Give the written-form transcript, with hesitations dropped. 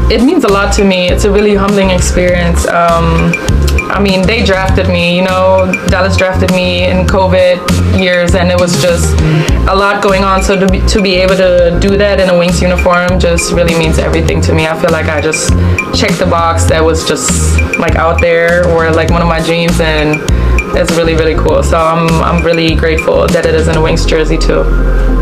it means a lot to me. It's a really humbling experience. I mean, they drafted me, you know, Dallas drafted me in COVID years, and it was just a lot going on. So to be able to do that in a Wings uniform just really means everything to me. I feel like I just checked the box that was just like out there, or like one of my dreams, and it's really, really cool. So I'm really grateful that it is in a Wings jersey too.